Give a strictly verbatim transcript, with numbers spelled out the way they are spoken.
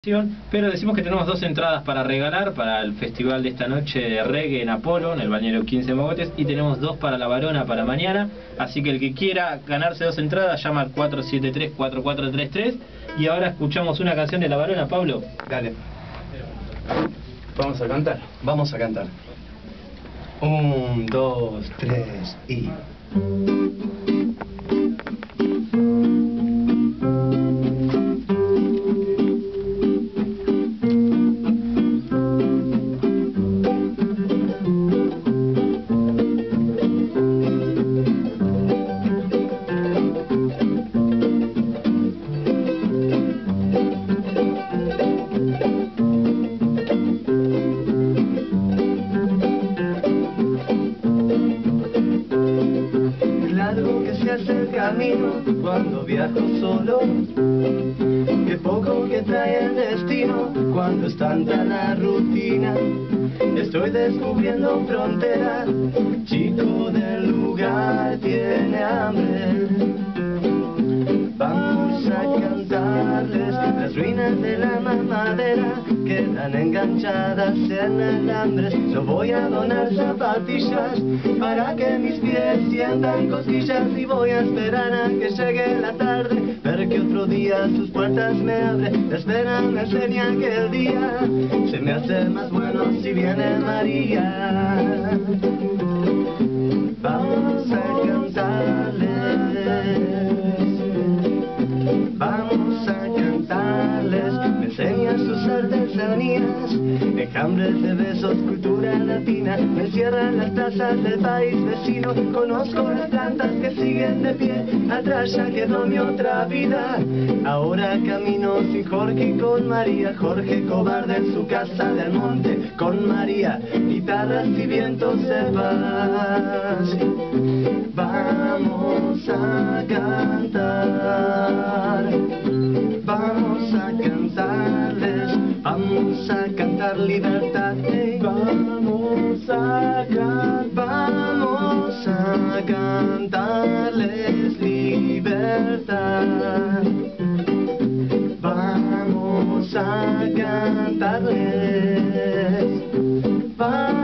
Pero decimos que tenemos dos entradas para regalar para el festival de esta noche de reggae en Apolo, en el Bañero quince Mogotes, y tenemos dos para la Varona para mañana, así que el que quiera ganarse dos entradas llama al cuatro siete tres, cuatro cuatro tres tres. Y ahora escuchamos una canción de la Varona, Pablo. Dale. Vamos a cantar. Vamos a cantar. Un, dos, tres y... Que se hace el camino cuando viajo solo, que poco que trae el destino cuando es tanta la rutina. Estoy descubriendo fronteras, chico del lugar tiene hambre. Vamos a cantarles las ruinas de la mamadera, quedan enganchadas en alambres. Yo voy a donar zapatillas para que mis pies sientan cosquillas, y voy a esperar a que llegue la tarde, ver que otro día sus puertas me abre. La espera me enseña que el día se me hace más bueno si viene María. Vamos a cantarles, vamos a cantarles, me enseña sus artesanías, enjambres de besos, cultura latina, me encierran las tazas del país vecino. Conozco las plantas que siguen de pie, atrás ya quedó mi otra vida. Ahora camino sin Jorge y con María, Jorge cobarde en su casa del monte, con María, guitarras y vientos de paz. Vamos a cantar, vamos a cantarles, vamos a cantar libertad. Vamos a cantar, vamos a cantarles libertad. Vamos a cantarles, vamos